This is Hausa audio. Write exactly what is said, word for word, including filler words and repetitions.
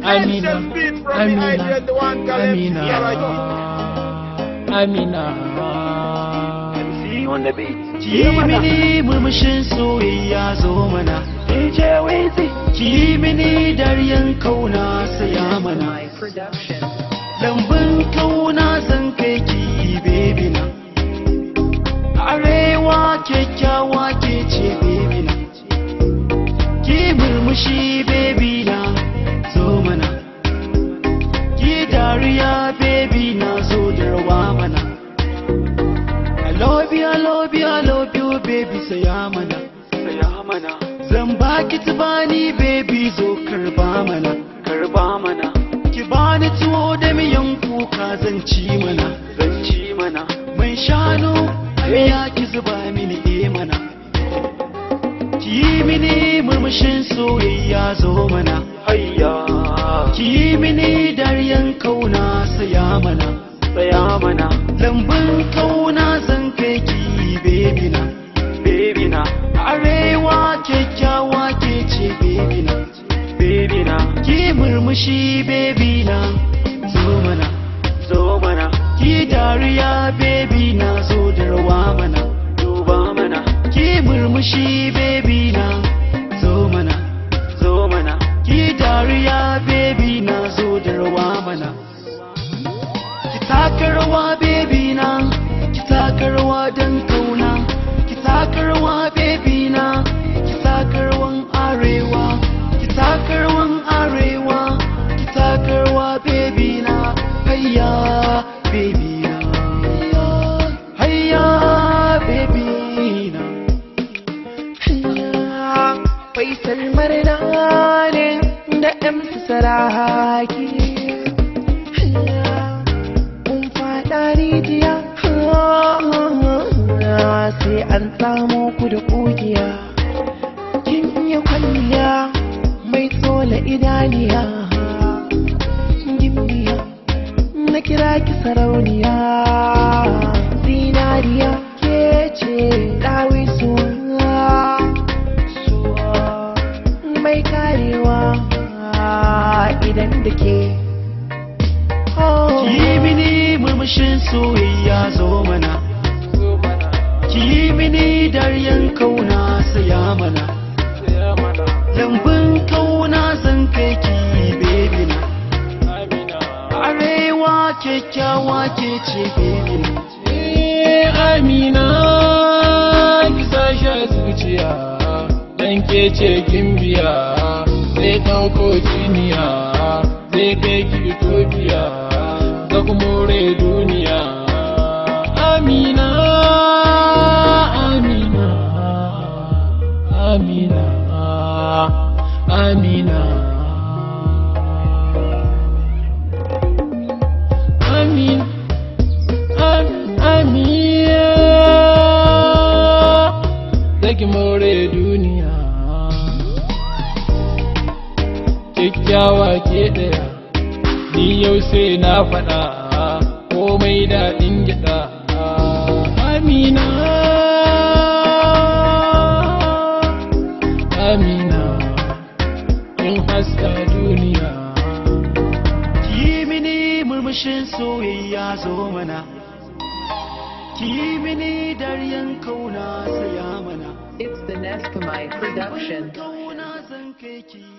Amina, Amina, Amina, Amina. See on the beat. Kimini murmushin soyayya zo mana. D J Weezy. Kimini daryan kauna saya mana. Lambun kauna zan kai ki baby na. Arewa kyakkyawa ke ce baby na. Ki murmushi baby na zo mana. Ki dariya baby na zo da rawa mana. I love you, I love you, I love you baby saya mana. Saya mana. Zan baki tubani baby zo karba mana. Karba mana. Ki bani tuwo da miyan kuka zan ci mana. Zan ci mana. Mai shanu ya ki zuba mini e mana. Ki yi mini murmushin soyayya zo mana. Hayya. Ki yi mini daryan kauna saya mana. Saya mana. Lambun kauna zan kai ki baby na. Baby na. Arewa kyakkyawa ke ce baby na. Baby na. Ki murmushi baby na zo mana. Zo mana. Ki dariya baby na zo da rawa mana. Duba mana. Ki murmushi baby na zo mana. Zo mana. Ki dariya baby na zo da rawa mana. Ki taka rawa baby na. Ki taka rawa dan kauna. Ki taka rawa baby na. Ki taka rawan arewa. Ki taka rawan arewa. Ki taka rawa baby na. Hayya baby na. Hayya baby na. Faisal murna ne da amsa saraki. Mun faɗa rijiya sai an samu ku da ƙugiya. Kin iya kwalliya mai tsola idaniya. Gimbiya na kira ki sarauniya. Zinariya ke ce ɗawisu mai karewa idan da ke. Ki yi mini murmushin soyayya zo mana. Ki yi mini daryan kauna saya mana. Lambun kauna zan kai ki baby na. Arewa kyakkyawa ke ce baby na. Amina ki sashi a zuciya dan ke ce gimbiya zai ɗauko jiniya zai kai ki Ethiopia ga more duniya. Amina, Amina, Amina, Amina, Amina, Amina, zaki more duniya. Kyakkyawa ke ɗaya, ni yau sai na faɗa komai daɗin gyaɗa. Amina, Amina, kin haska duniya. Ki yi mini murmushin soyayya zo mana. Ki yi mini daryan kauna saya mana. It's the Neskamai production. Kauna zan kai ki